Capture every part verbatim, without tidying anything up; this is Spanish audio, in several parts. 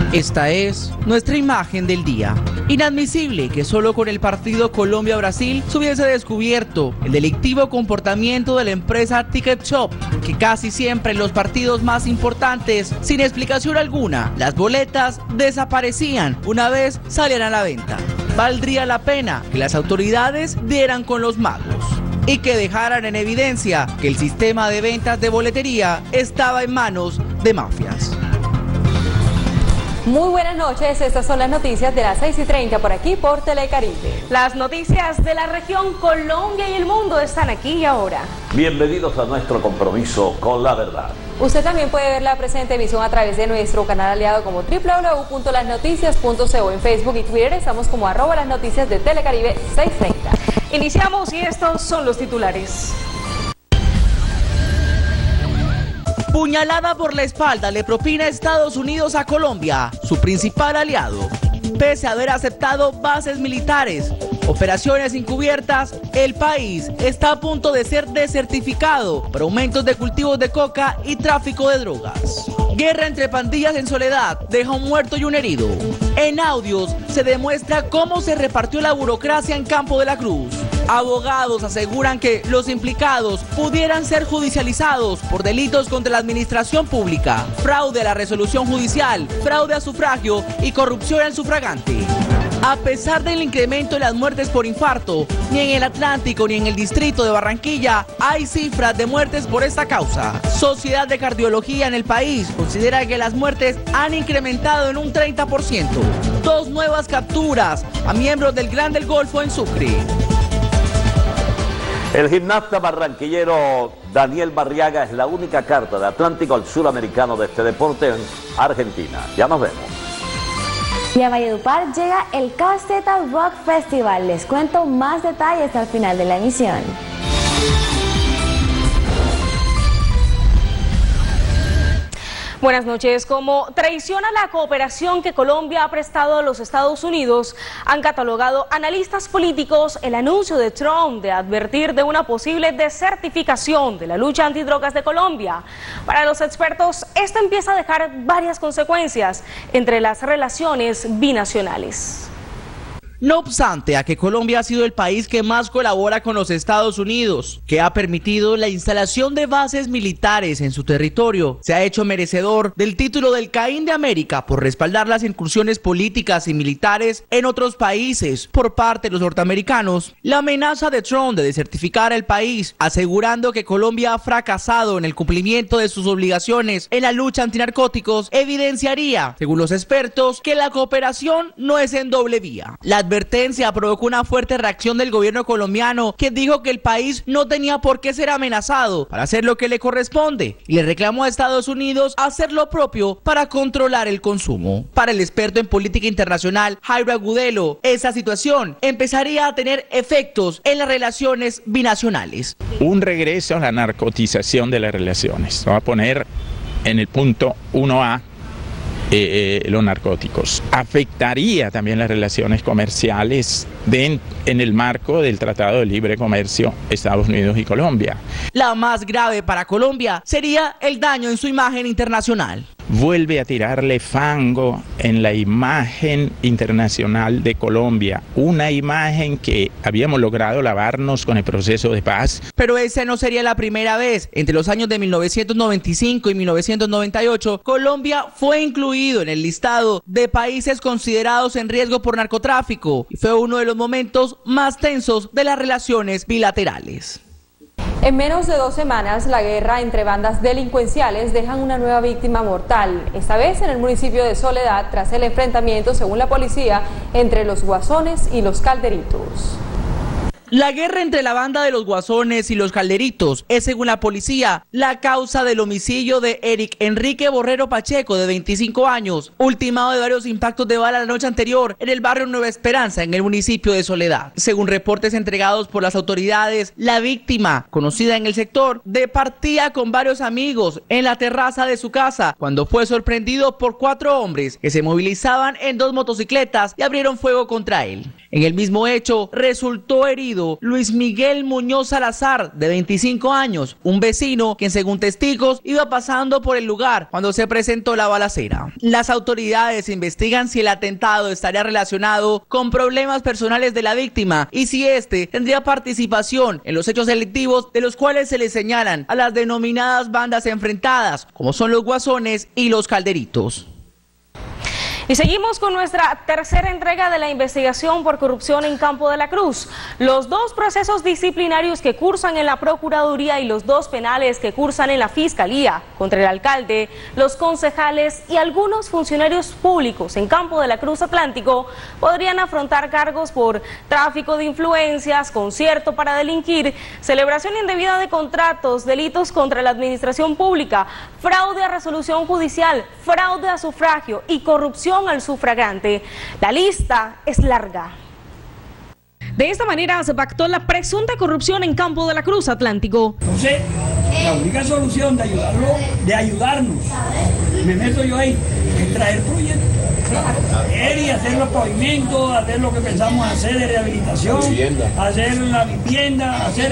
Esta es nuestra imagen del día. Inadmisible que solo con el partido Colombia-Brasil se hubiese descubierto el delictivo comportamiento de la empresa Ticket Shop, que casi siempre en los partidos más importantes, sin explicación alguna, las boletas desaparecían una vez salían a la venta. Valdría la pena que las autoridades dieran con los magos y que dejaran en evidencia que el sistema de ventas de boletería estaba en manos de mafias. Muy buenas noches, estas son las noticias de las seis y treinta por aquí por Telecaribe. Las noticias de la región, Colombia y el mundo están aquí y ahora. Bienvenidos a nuestro compromiso con la verdad. Usted también puede ver la presente emisión a través de nuestro canal aliado como doble u doble u doble u punto las noticias punto co. En Facebook y Twitter estamos como arroba las noticias de Telecaribe seiscientos treinta. Iniciamos y estos son los titulares. Puñalada por la espalda le propina Estados Unidos a Colombia, su principal aliado. Pese a haber aceptado bases militares, operaciones encubiertas, el país está a punto de ser desertificado por aumentos de cultivos de coca y tráfico de drogas. Guerra entre pandillas en Soledad deja un muerto y un herido. En audios se demuestra cómo se repartió la burocracia en Campo de la Cruz. Abogados aseguran que los implicados pudieran ser judicializados por delitos contra la administración pública, fraude a la resolución judicial, fraude a sufragio y corrupción al sufragante. A pesar del incremento de las muertes por infarto, ni en el Atlántico ni en el distrito de Barranquilla hay cifras de muertes por esta causa. Sociedad de Cardiología en el país considera que las muertes han incrementado en un treinta por ciento. Dos nuevas capturas a miembros del Clan del Golfo en Sucre. El gimnasta barranquillero Daniel Barriaga es la única carta de Atlántico al suramericano de este deporte en Argentina. Ya nos vemos. Y a Valledupar llega el K Z Rock Festival. Les cuento más detalles al final de la emisión. Buenas noches. Como traición a la cooperación que Colombia ha prestado a los Estados Unidos, han catalogado analistas políticos el anuncio de Trump de advertir de una posible desertificación de la lucha antidrogas de Colombia. Para los expertos, esto empieza a dejar varias consecuencias entre las relaciones binacionales. No obstante a que Colombia ha sido el país que más colabora con los Estados Unidos, que ha permitido la instalación de bases militares en su territorio, se ha hecho merecedor del título del Caín de América por respaldar las incursiones políticas y militares en otros países por parte de los norteamericanos. La amenaza de Trump de desertificar el país, asegurando que Colombia ha fracasado en el cumplimiento de sus obligaciones en la lucha antinarcóticos, evidenciaría, según los expertos, que la cooperación no es en doble vía. La advertencia provocó una fuerte reacción del gobierno colombiano, que dijo que el país no tenía por qué ser amenazado para hacer lo que le corresponde y le reclamó a Estados Unidos hacer lo propio para controlar el consumo. Para el experto en política internacional Jairo Agudelo, esa situación empezaría a tener efectos en las relaciones binacionales. Un regreso a la narcotización de las relaciones. Vamos a poner en el punto uno A Eh, eh, los narcóticos. Afectaría también las relaciones comerciales de, en el marco del Tratado de Libre Comercio Estados Unidos y Colombia. La más grave para Colombia sería el daño en su imagen internacional. Vuelve a tirarle fango en la imagen internacional de Colombia, una imagen que habíamos logrado lavarnos con el proceso de paz. Pero esa no sería la primera vez. Entre los años de mil novecientos noventa y cinco y mil novecientos noventa y ocho, Colombia fue incluido en el listado de países considerados en riesgo por narcotráfico y fue uno de los momentos más tensos de las relaciones bilaterales. En menos de dos semanas, la guerra entre bandas delincuenciales dejan una nueva víctima mortal, esta vez en el municipio de Soledad, tras el enfrentamiento, según la policía, entre los Guasones y los Calderitos. La guerra entre la banda de los Guasones y los Calderitos es, según la policía, la causa del homicidio de Eric Enrique Borrero Pacheco, de veinticinco años, ultimado de varios impactos de bala la noche anterior en el barrio Nueva Esperanza, en el municipio de Soledad. Según reportes entregados por las autoridades, la víctima, conocida en el sector, departía con varios amigos en la terraza de su casa cuando fue sorprendido por cuatro hombres que se movilizaban en dos motocicletas y abrieron fuego contra él. En el mismo hecho, resultó herido herido Luis Miguel Muñoz Salazar, de veinticinco años, un vecino quien según testigos iba pasando por el lugar cuando se presentó la balacera. Las autoridades investigan si el atentado estaría relacionado con problemas personales de la víctima y si este tendría participación en los hechos delictivos de los cuales se le señalan a las denominadas bandas enfrentadas, como son los Guasones y los Calderitos. Y seguimos con nuestra tercera entrega de la investigación por corrupción en Campo de la Cruz. Los dos procesos disciplinarios que cursan en la Procuraduría y los dos penales que cursan en la Fiscalía contra el alcalde, los concejales y algunos funcionarios públicos en Campo de la Cruz Atlántico podrían afrontar cargos por tráfico de influencias, concierto para delinquir, celebración indebida de contratos, delitos contra la administración pública, fraude a resolución judicial, fraude a sufragio y corrupción al sufragante. La lista es larga. De esta manera se pactó la presunta corrupción en Campo de la Cruz Atlántico. Entonces, la única solución de ayudarlo, de ayudarnos, me meto yo ahí, es traer proyectos. Traer y hacer los pavimentos, hacer lo que pensamos hacer de rehabilitación, hacer la vivienda, hacer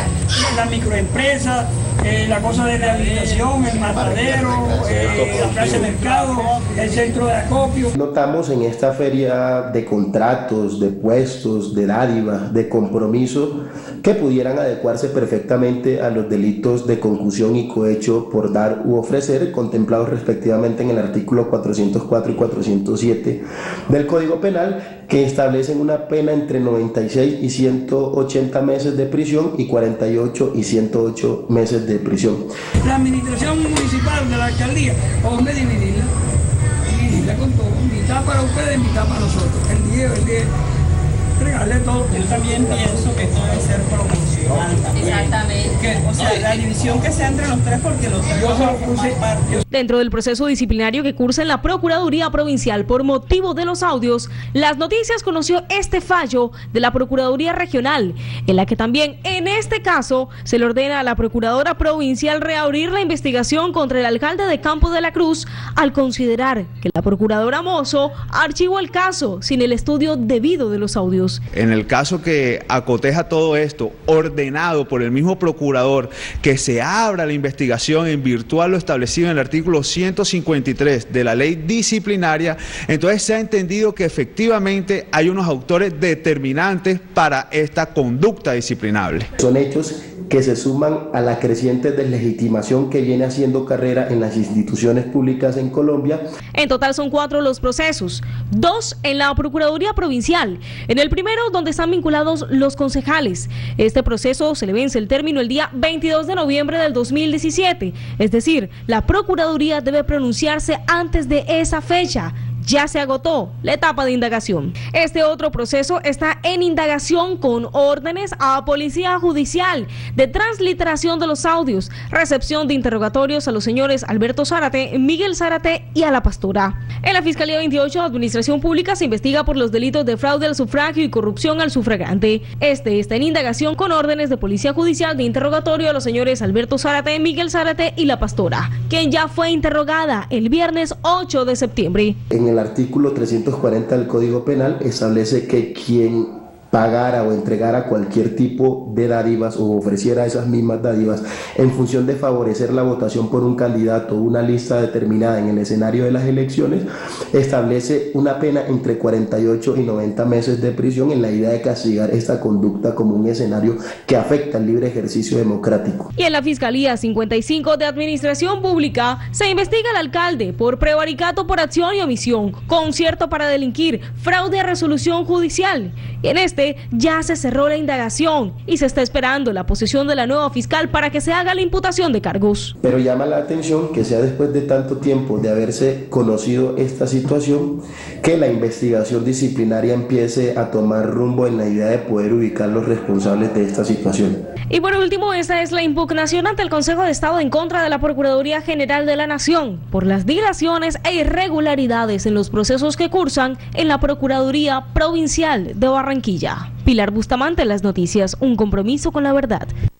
la microempresa, eh, la cosa de rehabilitación, el matadero, eh, la plaza de mercado, el centro de acopio. Notamos en esta feria de contratos, de puestos, de dádivas, de compromiso, que pudieran adecuarse perfectamente a los delitos de concusión y cohecho por dar u ofrecer, contemplados respectivamente en el artículo cuatrocientos cuatro y cuatrocientos siete del Código Penal, que establecen una pena entre noventa y seis y ciento ochenta meses de prisión y cuarenta y ocho y ciento ocho meses de prisión. La administración municipal de la alcaldía, ¿dónde dividirla? Dividirla con todo, mitad para ustedes, mitad para nosotros. El día, el día, regalarle todo. Yo también pienso que esto debe ser proporcional también. Exactamente. Que, o sea, la división que sea entre los tres, porque los tres van a formar parte. Dentro del proceso disciplinario que cursa en la Procuraduría Provincial por motivo de los audios, Las Noticias conoció este fallo de la Procuraduría Regional, en la que también en este caso se le ordena a la Procuradora Provincial reabrir la investigación contra el alcalde de Campo de la Cruz al considerar que la Procuradora Mozo archivó el caso sin el estudio debido de los audios. En el caso que acoteja todo esto, ordenado por el mismo procurador, que se abra la investigación en virtud de lo establecido en el artículo ciento cincuenta y tres de la ley disciplinaria, entonces se ha entendido que efectivamente hay unos autores determinantes para esta conducta disciplinable. Son hechos que se suman a la creciente deslegitimación que viene haciendo carrera en las instituciones públicas en Colombia. En total son cuatro los procesos, dos en la Procuraduría Provincial. En el primero, donde están vinculados los concejales. Este proceso se le vence el término el día veintidós de noviembre del dos mil diecisiete, es decir, la Procuraduría debe pronunciarse antes de esa fecha. Ya se agotó la etapa de indagación. Este otro proceso está en indagación con órdenes a Policía Judicial de transliteración de los audios, recepción de interrogatorios a los señores Alberto Zárate, Miguel Zárate y a la pastora. En la Fiscalía veintiocho de Administración Pública se investiga por los delitos de fraude al sufragio y corrupción al sufragante. Este está en indagación con órdenes de Policía Judicial de interrogatorio a los señores Alberto Zárate, Miguel Zárate y la pastora, quien ya fue interrogada el viernes ocho de septiembre. En el artículo trescientos cuarenta del Código Penal establece que quien pagara o entregara cualquier tipo de dádivas o ofreciera esas mismas dádivas en función de favorecer la votación por un candidato o una lista determinada en el escenario de las elecciones, establece una pena entre cuarenta y ocho y noventa meses de prisión en la idea de castigar esta conducta como un escenario que afecta el libre ejercicio democrático. Y en la Fiscalía cincuenta y cinco de Administración Pública se investiga al alcalde por prevaricato por acción y omisión, concierto para delinquir, fraude a resolución judicial. Y en este ya se cerró la indagación y se está esperando la posición de la nueva fiscal para que se haga la imputación de cargos. Pero llama la atención que sea después de tanto tiempo de haberse conocido esta situación, que la investigación disciplinaria empiece a tomar rumbo en la idea de poder ubicar los responsables de esta situación. Y por último, esta es la impugnación ante el Consejo de Estado en contra de la Procuraduría General de la Nación por las dilaciones e irregularidades en los procesos que cursan en la Procuraduría Provincial de Barranquilla. Pilar Bustamante, Las Noticias, un compromiso con la verdad.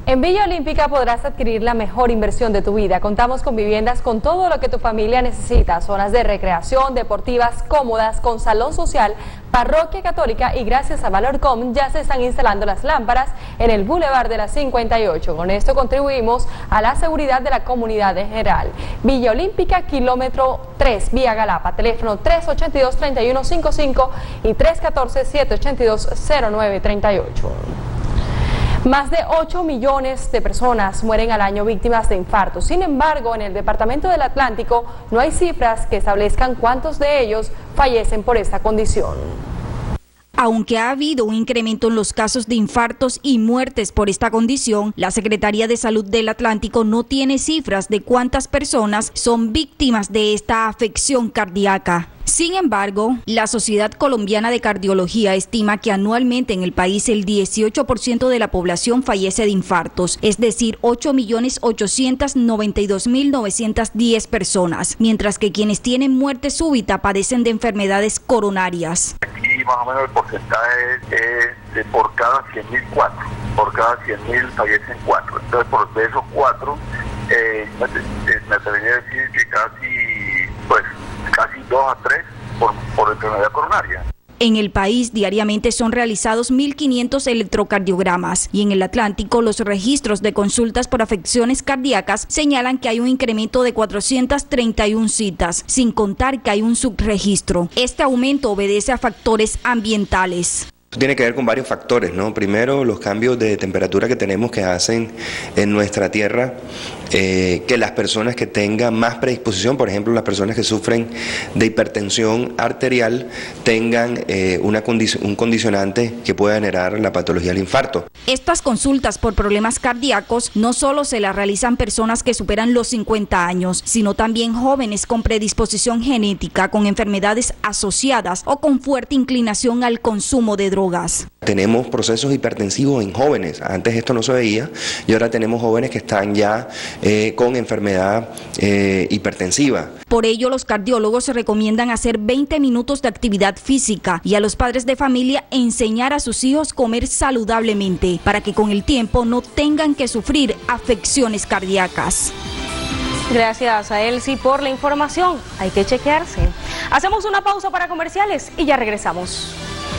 En Villa Olímpica podrás adquirir la mejor inversión de tu vida. Contamos con viviendas con todo lo que tu familia necesita, zonas de recreación, deportivas cómodas, con salón social, parroquia católica y gracias a Valorcom ya se están instalando las lámparas en el Boulevard de la cincuenta y ocho. Con esto contribuimos a la seguridad de la comunidad en general. Villa Olímpica, kilómetro tres, vía Galapa, teléfono tres ocho dos, tres uno cinco cinco y tres uno cuatro, siete ocho dos, cero nueve tres ocho. Más de ocho millones de personas mueren al año víctimas de infartos. Sin embargo, en el Departamento del Atlántico no hay cifras que establezcan cuántos de ellos fallecen por esta condición. Aunque ha habido un incremento en los casos de infartos y muertes por esta condición, la Secretaría de Salud del Atlántico no tiene cifras de cuántas personas son víctimas de esta afección cardíaca. Sin embargo, la Sociedad Colombiana de Cardiología estima que anualmente en el país el dieciocho por ciento de la población fallece de infartos, es decir, ocho millones ochocientos noventa y dos mil novecientas diez personas, mientras que quienes tienen muerte súbita padecen de enfermedades coronarias. Aquí más o menos el porcentaje es de por cada cien mil cuatro, por cada cien mil fallecen cuatro, entonces por de esos cuatro, eh, me atrevería a decir que casi, pues, casi dos a tres por, por enfermedad coronaria. En el país diariamente son realizados mil quinientos electrocardiogramas y en el Atlántico los registros de consultas por afecciones cardíacas señalan que hay un incremento de cuatrocientas treinta y una citas, sin contar que hay un subregistro. Este aumento obedece a factores ambientales. Tiene que ver con varios factores, ¿no? Primero, los cambios de temperatura que tenemos que hacen en nuestra tierra, eh, que las personas que tengan más predisposición, por ejemplo, las personas que sufren de hipertensión arterial, tengan eh, una condi- un condicionante que pueda generar la patología del infarto. Estas consultas por problemas cardíacos no solo se las realizan personas que superan los cincuenta años, sino también jóvenes con predisposición genética, con enfermedades asociadas o con fuerte inclinación al consumo de drogas. Tenemos procesos hipertensivos en jóvenes, antes esto no se veía y ahora tenemos jóvenes que están ya eh, con enfermedad eh, hipertensiva. Por ello los cardiólogos recomiendan hacer veinte minutos de actividad física y a los padres de familia enseñar a sus hijos comer saludablemente para que con el tiempo no tengan que sufrir afecciones cardíacas. Gracias a Elsie por la información, hay que chequearse. Hacemos una pausa para comerciales y ya regresamos.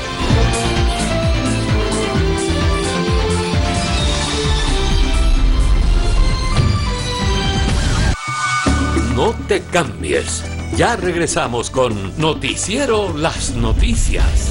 No te cambies. Ya regresamos con Noticiero Las Noticias.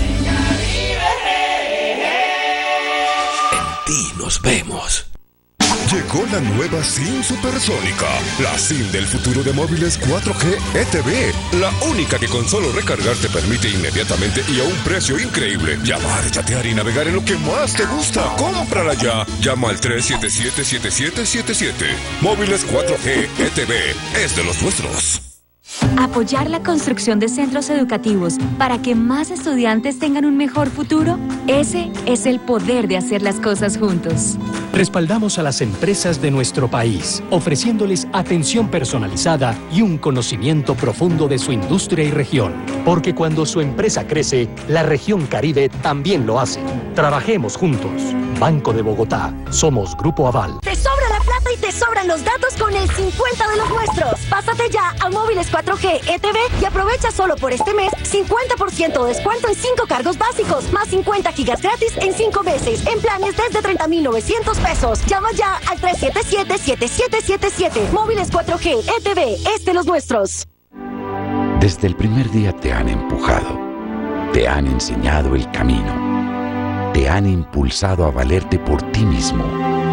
En ti nos vemos. Llegó la nueva SIM supersónica, la SIM del futuro de móviles cuatro G E T V, la única que con solo recargar te permite inmediatamente y a un precio increíble llamar, chatear y navegar en lo que más te gusta. ¡Cómprala ya! Llama al tres siete siete, siete siete siete siete. Móviles cuatro G E T V es de los nuestros. Apoyar la construcción de centros educativos para que más estudiantes tengan un mejor futuro, ese es el poder de hacer las cosas juntos. Respaldamos a las empresas de nuestro país, ofreciéndoles atención personalizada y un conocimiento profundo de su industria y región. Porque cuando su empresa crece, la región Caribe también lo hace. Trabajemos juntos. Banco de Bogotá. Somos Grupo Aval. Te sobra la plata y te sobran los datos con el cincuenta de los nuestros. Pásate ya a Móviles cuatro G E T V y aprovecha solo por este mes cincuenta por ciento de descuento en cinco cargos básicos, más cincuenta gigas gratis en cinco meses, en planes desde treinta mil novecientos pesos. Llama ya al tres siete siete, siete siete siete siete. Móviles cuatro G E T V, es de los nuestros. Desde el primer día te han empujado, te han enseñado el camino, te han impulsado a valerte por ti mismo,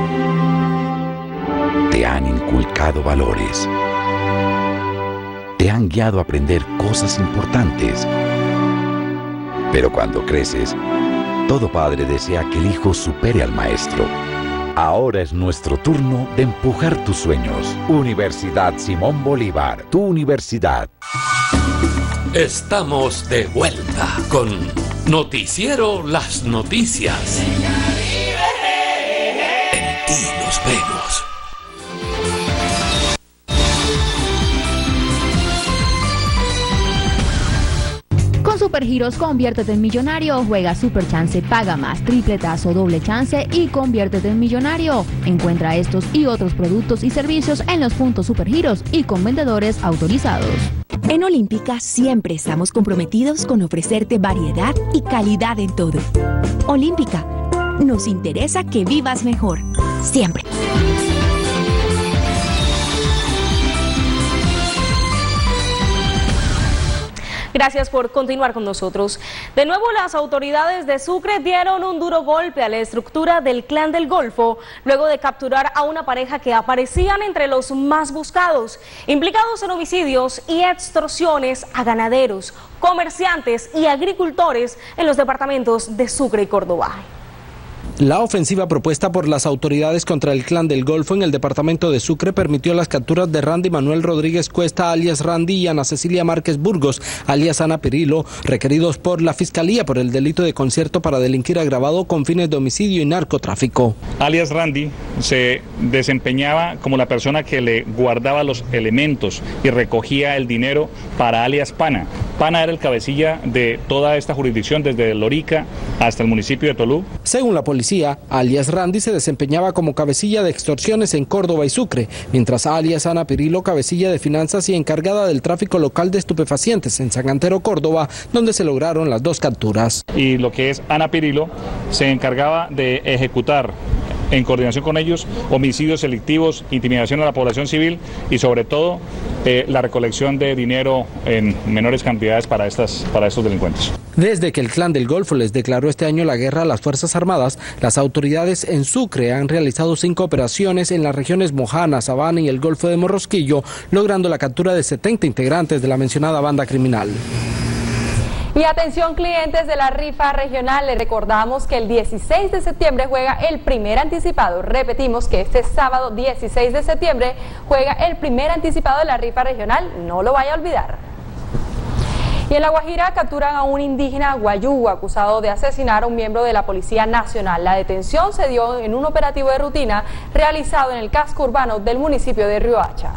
te han inculcado valores, te han guiado a aprender cosas importantes. Pero cuando creces, todo padre desea que el hijo supere al maestro. Ahora es nuestro turno de empujar tus sueños. Universidad Simón Bolívar, tu universidad. Estamos de vuelta con Noticiero Las Noticias. En ti nos vemos. Con su Supergiros, conviértete en millonario. Juega Super Chance, paga más, tripletazo, doble chance y conviértete en millonario. Encuentra estos y otros productos y servicios en los puntos Supergiros y con vendedores autorizados. En Olímpica siempre estamos comprometidos con ofrecerte variedad y calidad en todo. Olímpica, nos interesa que vivas mejor, siempre. Gracias por continuar con nosotros. De nuevo, las autoridades de Sucre dieron un duro golpe a la estructura del Clan del Golfo, luego de capturar a una pareja que aparecían entre los más buscados, implicados en homicidios y extorsiones a ganaderos, comerciantes y agricultores en los departamentos de Sucre y Córdoba. La ofensiva propuesta por las autoridades contra el Clan del Golfo en el departamento de Sucre permitió las capturas de Randy Manuel Rodríguez Cuesta, alias Randy, y Ana Cecilia Márquez Burgos, alias Ana Pirilo, requeridos por la Fiscalía por el delito de concierto para delinquir agravado con fines de homicidio y narcotráfico. Alias Randy se desempeñaba como la persona que le guardaba los elementos y recogía el dinero para alias Pana. Pana era el cabecilla de toda esta jurisdicción desde Lorica hasta el municipio de Tolú. Según la policía, alias Randy se desempeñaba como cabecilla de extorsiones en Córdoba y Sucre, mientras alias Ana Pirilo, cabecilla de finanzas y encargada del tráfico local de estupefacientes en San Antero, Córdoba, donde se lograron las dos capturas. Y lo que es Ana Pirilo se encargaba de ejecutar, en coordinación con ellos, homicidios selectivos, intimidación a la población civil y sobre todo eh, la recolección de dinero en menores cantidades para, estas, para estos delincuentes. Desde que el Clan del Golfo les declaró este año la guerra a las Fuerzas Armadas, las autoridades en Sucre han realizado cinco operaciones en las regiones Mojana, Sabana y el Golfo de Morrosquillo, logrando la captura de setenta integrantes de la mencionada banda criminal. Y atención, clientes de la rifa regional, les recordamos que el dieciséis de septiembre juega el primer anticipado. Repetimos que este sábado dieciséis de septiembre juega el primer anticipado de la rifa regional, no lo vaya a olvidar. Y en La Guajira capturan a un indígena guayú acusado de asesinar a un miembro de la Policía Nacional. La detención se dio en un operativo de rutina realizado en el casco urbano del municipio de Riohacha.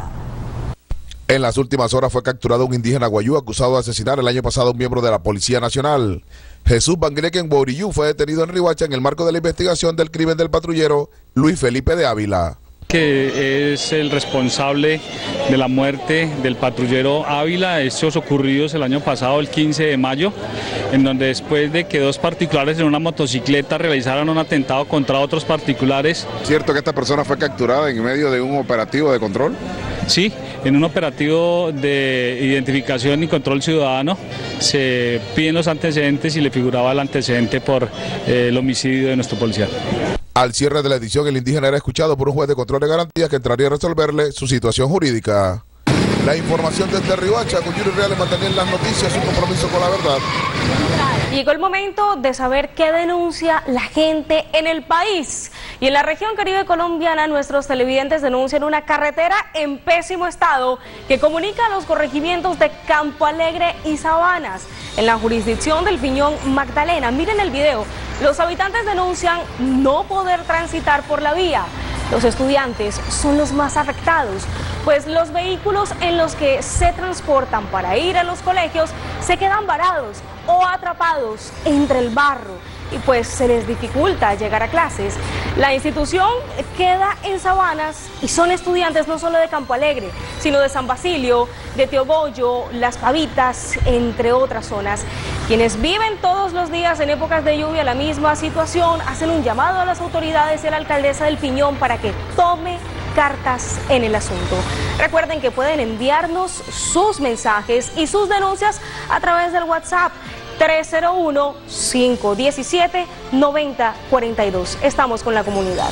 En las últimas horas fue capturado un indígena guayú acusado de asesinar el año pasado a un miembro de la Policía Nacional. Jesús Banguinequen Bouriyú fue detenido en Riohacha en el marco de la investigación del crimen del patrullero Luis Felipe de Ávila, que es el responsable de la muerte del patrullero Ávila, hechos ocurridos el año pasado, el quince de mayo, en donde después de que dos particulares en una motocicleta realizaron un atentado contra otros particulares. ¿Cierto que esta persona fue capturada en medio de un operativo de control? Sí, en un operativo de identificación y control ciudadano se piden los antecedentes y le figuraba el antecedente por eh, el homicidio de nuestro policía. Al cierre de la edición, el indígena era escuchado por un juez de control de garantías que entraría a resolverle su situación jurídica. La información desde Riohacha, con Yuri Reales, mantener las noticias, un compromiso con la verdad. Llegó el momento de saber qué denuncia la gente en el país. Y en la región caribe colombiana, nuestros televidentes denuncian una carretera en pésimo estado que comunica a los corregimientos de Campo Alegre y Sabanas, en la jurisdicción del Piñón Magdalena. Miren el video. Los habitantes denuncian no poder transitar por la vía. Los estudiantes son los más afectados, pues los vehículos en los que se transportan para ir a los colegios se quedan varados o atrapados entre el barro y pues se les dificulta llegar a clases. La institución queda en Sabanas y son estudiantes no solo de Campo Alegre, sino de San Basilio, de Teogoyo, Las Pavitas, entre otras zonas. Quienes viven todos los días en épocas de lluvia la misma situación hacen un llamado a las autoridades y a la alcaldesa del Piñón para que tome cartas en el asunto. Recuerden que pueden enviarnos sus mensajes y sus denuncias a través del WhatsApp tres cero uno, cinco uno siete, nueve cero cuatro dos. Estamos con la comunidad.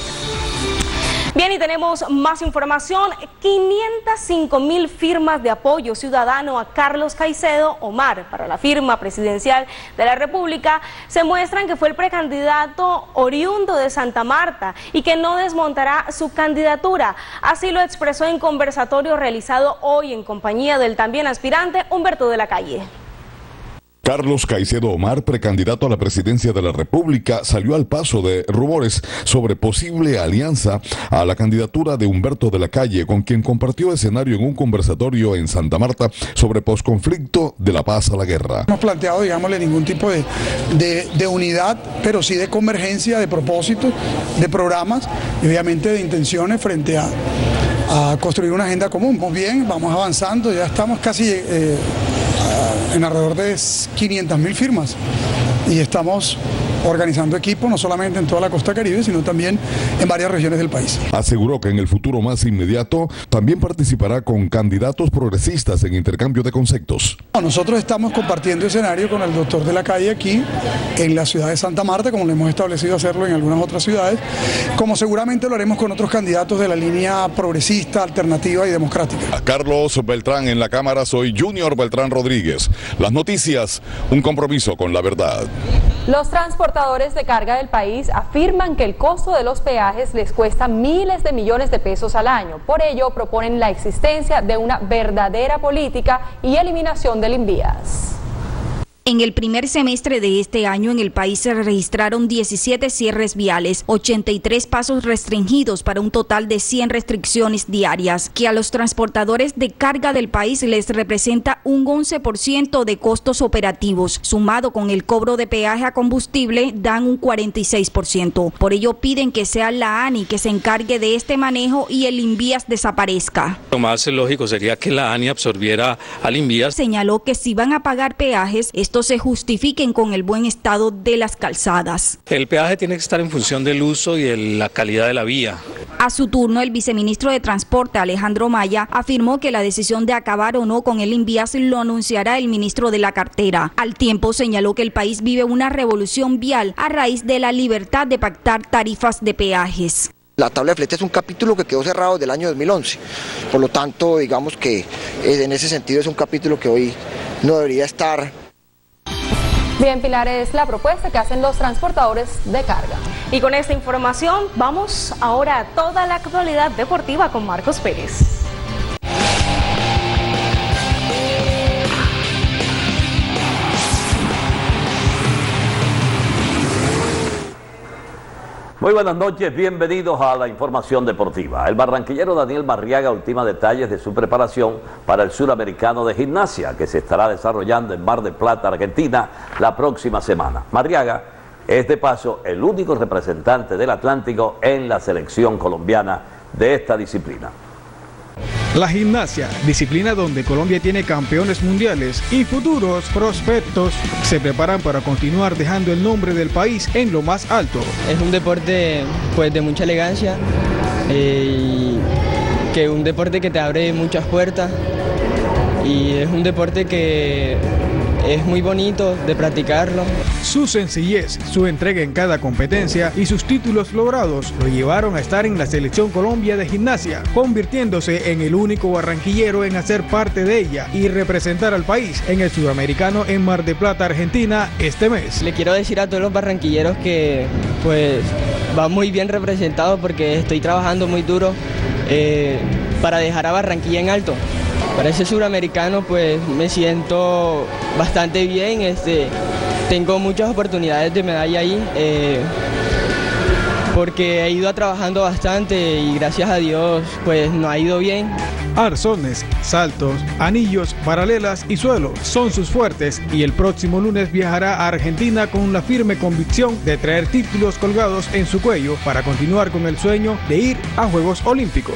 Bien, y tenemos más información. quinientas cinco mil firmas de apoyo ciudadano a Carlos Caicedo Omar para la firma presidencial de la República se muestran que fue el precandidato oriundo de Santa Marta y que no desmontará su candidatura. Así lo expresó en conversatorio realizado hoy en compañía del también aspirante Humberto de la Calle. Carlos Caicedo Omar, precandidato a la presidencia de la República, salió al paso de rumores sobre posible alianza a la candidatura de Humberto de la Calle, con quien compartió escenario en un conversatorio en Santa Marta sobre posconflicto de la paz a la guerra. No hemos planteado, digámosle, ningún tipo de, de, de unidad, pero sí de convergencia, de propósitos, de programas y obviamente de intenciones frente a, a construir una agenda común. Muy bien, vamos avanzando, ya estamos casi Eh, en alrededor de quinientas mil firmas y estamos organizando equipos no solamente en toda la costa caribe, sino también en varias regiones del país. Aseguró que en el futuro más inmediato también participará con candidatos progresistas en intercambio de conceptos. Nosotros estamos compartiendo escenario con el doctor de la Calle aquí en la ciudad de Santa Marta, como lo hemos establecido hacerlo en algunas otras ciudades, como seguramente lo haremos con otros candidatos de la línea progresista, alternativa y democrática. Carlos Beltrán en la Cámara, soy Junior Beltrán Rodríguez. Las noticias, un compromiso con la verdad. Los transportadores de carga del país afirman que el costo de los peajes les cuesta miles de millones de pesos al año. Por ello, proponen la existencia de una verdadera política y eliminación del INVIAS. En el primer semestre de este año en el país se registraron diecisiete cierres viales, ochenta y tres pasos restringidos para un total de cien restricciones diarias, que a los transportadores de carga del país les representa un once por ciento de costos operativos, sumado con el cobro de peaje a combustible dan un cuarenta y seis por ciento. Por ello piden que sea la ANI que se encargue de este manejo y el INVIAS desaparezca. Lo más lógico sería que la ANI absorbiera al INVIAS. Señaló que si van a pagar peajes, estos se justifiquen con el buen estado de las calzadas. El peaje tiene que estar en función del uso y de la calidad de la vía. A su turno, el viceministro de Transporte, Alejandro Maya, afirmó que la decisión de acabar o no con el INVIAS lo anunciará el ministro de la cartera. Al tiempo, señaló que el país vive una revolución vial a raíz de la libertad de pactar tarifas de peajes. La tabla de flete es un capítulo que quedó cerrado desde el año dos mil once, por lo tanto, digamos que en ese sentido es un capítulo que hoy no debería estar. Bien, Pilar, es la propuesta que hacen los transportadores de carga. Y con esta información vamos ahora a toda la actualidad deportiva con Marcos Pérez. Muy buenas noches, bienvenidos a la información deportiva. El barranquillero Daniel Marriaga ultima detalles de su preparación para el Suramericano de Gimnasia, que se estará desarrollando en Mar del Plata, Argentina, la próxima semana. Marriaga es de paso el único representante del Atlántico en la selección colombiana de esta disciplina. La gimnasia, disciplina donde Colombia tiene campeones mundiales y futuros prospectos, se preparan para continuar dejando el nombre del país en lo más alto. Es un deporte pues de mucha elegancia, eh, y que un deporte que te abre muchas puertas y es un deporte que es muy bonito de practicarlo. Su sencillez, su entrega en cada competencia y sus títulos logrados lo llevaron a estar en la Selección Colombia de Gimnasia, convirtiéndose en el único barranquillero en hacer parte de ella y representar al país en el Sudamericano en Mar del Plata, Argentina, este mes. Le quiero decir a todos los barranquilleros que pues va muy bien representado porque estoy trabajando muy duro eh, para dejar a Barranquilla en alto. Para ese suramericano pues me siento bastante bien, este, tengo muchas oportunidades de medalla ahí, eh, porque he ido trabajando bastante y gracias a Dios pues nos ha ido bien. Arzones, saltos, anillos, paralelas y suelo son sus fuertes y el próximo lunes viajará a Argentina con la firme convicción de traer títulos colgados en su cuello para continuar con el sueño de ir a Juegos Olímpicos.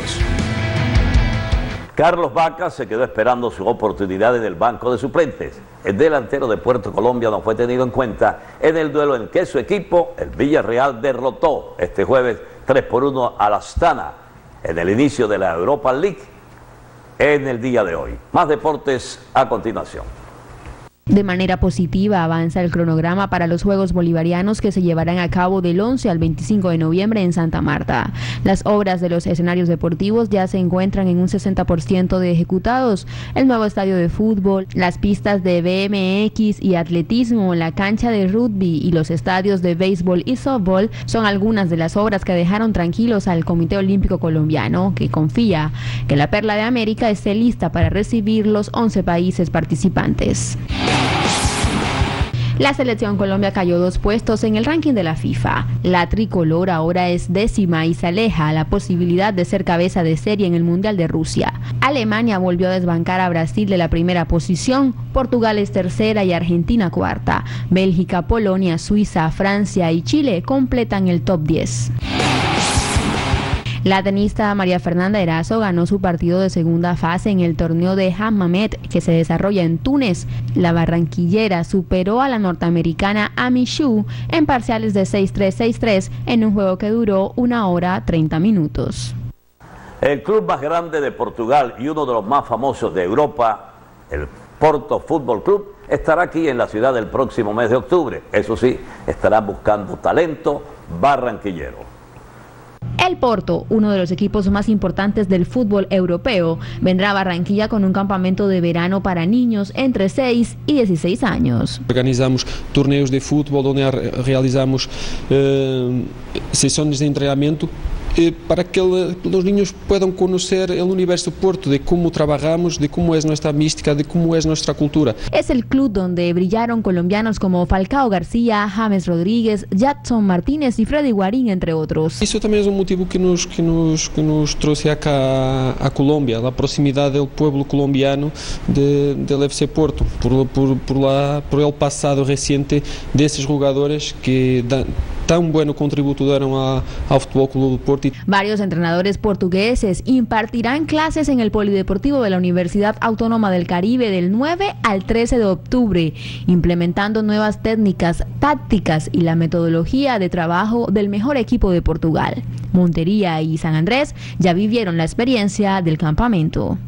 Carlos Vaca se quedó esperando su oportunidad en el banco de suplentes. El delantero de Puerto Colombia no fue tenido en cuenta en el duelo en que su equipo, el Villarreal, derrotó este jueves tres por uno al Astana en el inicio de la Europa League en el día de hoy. Más deportes a continuación. De manera positiva avanza el cronograma para los Juegos Bolivarianos que se llevarán a cabo del once al veinticinco de noviembre en Santa Marta. Las obras de los escenarios deportivos ya se encuentran en un sesenta por ciento de ejecutados. El nuevo estadio de fútbol, las pistas de B M X y atletismo, la cancha de rugby y los estadios de béisbol y softball son algunas de las obras que dejaron tranquilos al Comité Olímpico Colombiano, que confía que la Perla de América esté lista para recibir los once países participantes. La selección Colombia cayó dos puestos en el ranking de la FIFA. La tricolor ahora es décima y se aleja a la posibilidad de ser cabeza de serie en el Mundial de Rusia. Alemania volvió a desbancar a Brasil de la primera posición, Portugal es tercera y Argentina cuarta. Bélgica, Polonia, Suiza, Francia y Chile completan el top diez. La tenista María Fernanda Erazo ganó su partido de segunda fase en el torneo de Hammamet que se desarrolla en Túnez. La barranquillera superó a la norteamericana Amy Xu en parciales de seis tres, seis tres en un juego que duró una hora treinta minutos. El club más grande de Portugal y uno de los más famosos de Europa, el Porto Fútbol Club, estará aquí en la ciudad el próximo mes de octubre. Eso sí, estarán buscando talento barranquillero. El Porto, uno de los equipos más importantes del fútbol europeo, vendrá a Barranquilla con un campamento de verano para niños entre seis y dieciséis años. Organizamos torneos de fútbol donde realizamos eh, sesiones de entrenamiento eh, para que los niños puedan conocer el universo Porto, de cómo trabajamos, de cómo es nuestra mística, de cómo es nuestra cultura. Es el club donde brillaron colombianos como Falcao García, James Rodríguez, Jadson Martínez y Freddy Guarín, entre otros. Eso también es un motivo que nos, que nos, que nos trouxe acá a Colombia, la proximidad del pueblo colombiano de, del F C Porto, por, por, por, la, por el pasado reciente de esos jugadores que dan tan buen contributo dieron a, al Fútbol Club Porto. Varios entrenadores portugueses impartirán clases en el Polideportivo de la Universidad Autónoma del Caribe del nueve al trece de octubre, implementando nuevas técnicas, tácticas y la metodología de trabajo del mejor equipo de Portugal. Montería y San Andrés ya vivieron la experiencia del campamento.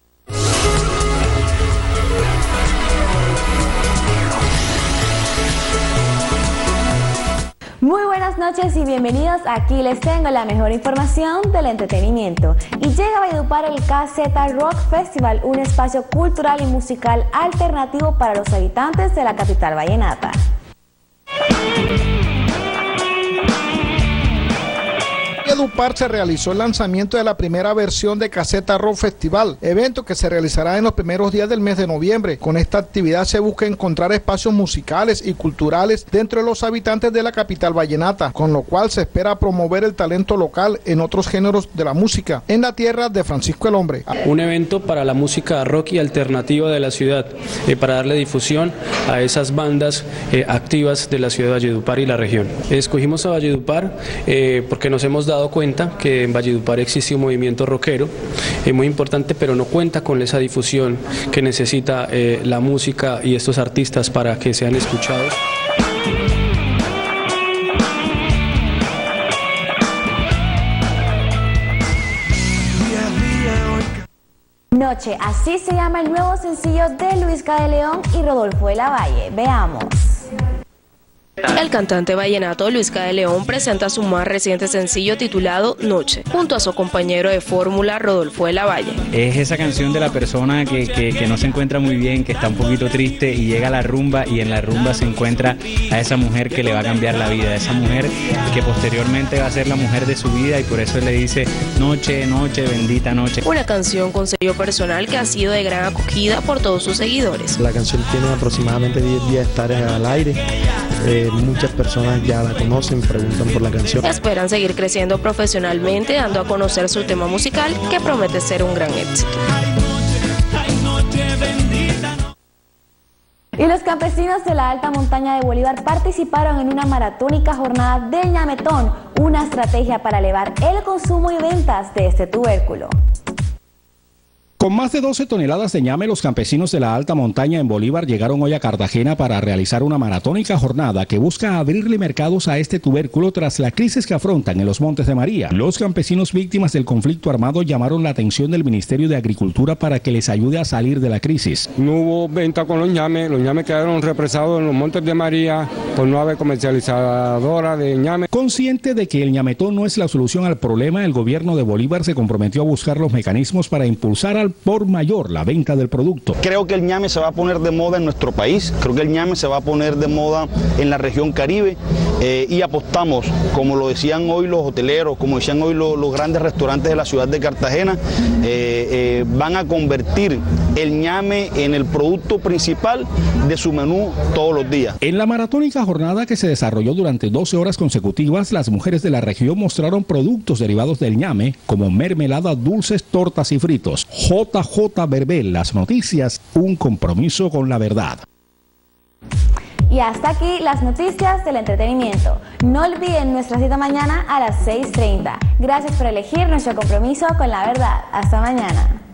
Muy buenas noches y bienvenidos. Aquí les tengo la mejor información del entretenimiento. Y llega a Valledupar el K Z Rock Festival, un espacio cultural y musical alternativo para los habitantes de la capital vallenata. En Valledupar se realizó el lanzamiento de la primera versión de K Z Rock Festival, evento que se realizará en los primeros días del mes de noviembre. Con esta actividad se busca encontrar espacios musicales y culturales dentro de los habitantes de la capital vallenata, con lo cual se espera promover el talento local en otros géneros de la música en la tierra de Francisco el Hombre. Un evento para la música rock y alternativa de la ciudad, eh, para darle difusión a esas bandas eh, activas de la ciudad de Valledupar y la región. Escogimos a Valledupar eh, porque nos hemos dado cuenta que en Valledupar existe un movimiento rockero eh, muy importante, pero no cuenta con esa difusión que necesita eh, la música y estos artistas para que sean escuchados. Noche, así se llama el nuevo sencillo de Luisca de León y Rodolfo de la Valle. Veamos. El cantante vallenato Luisca de León presenta su más reciente sencillo titulado Noche, junto a su compañero de fórmula Rodolfo de la Valle. Es esa canción de la persona que, que, que no se encuentra muy bien, que está un poquito triste y llega a la rumba, y en la rumba se encuentra a esa mujer que le va a cambiar la vida, esa mujer que posteriormente va a ser la mujer de su vida, y por eso le dice noche, noche, bendita noche. Una canción con sello personal que ha sido de gran acogida por todos sus seguidores. La canción tiene aproximadamente diez días de estar al aire. Eh, muchas personas ya la conocen, preguntan por la canción. Esperan seguir creciendo profesionalmente, dando a conocer su tema musical, que promete ser un gran éxito. Y los campesinos de la alta montaña de Bolívar participaron en una maratónica jornada del ñametón, una estrategia para elevar el consumo y ventas de este tubérculo. Con más de doce toneladas de ñame, los campesinos de la alta montaña en Bolívar llegaron hoy a Cartagena para realizar una maratónica jornada que busca abrirle mercados a este tubérculo tras la crisis que afrontan en los Montes de María. Los campesinos víctimas del conflicto armado llamaron la atención del Ministerio de Agricultura para que les ayude a salir de la crisis. No hubo venta con los ñames, los ñames quedaron represados en los Montes de María por no haber comercializadora de ñame. Consciente de que el ñametón no es la solución al problema, el gobierno de Bolívar se comprometió a buscar los mecanismos para impulsar al por mayor la venta del producto. Creo que el ñame se va a poner de moda en nuestro país, creo que el ñame se va a poner de moda en la región Caribe, eh, y apostamos, como lo decían hoy los hoteleros, como decían hoy los, los grandes restaurantes de la ciudad de Cartagena, eh, eh, van a convertir el ñame en el producto principal de su menú todos los días. En la maratónica jornada que se desarrolló durante doce horas consecutivas, las mujeres de la región mostraron productos derivados del ñame, como mermelada, dulces, tortas y fritos. J J Verbel, las noticias, un compromiso con la verdad. Y hasta aquí las noticias del entretenimiento. No olviden nuestra cita mañana a las seis treinta. Gracias por elegir nuestro compromiso con la verdad. Hasta mañana.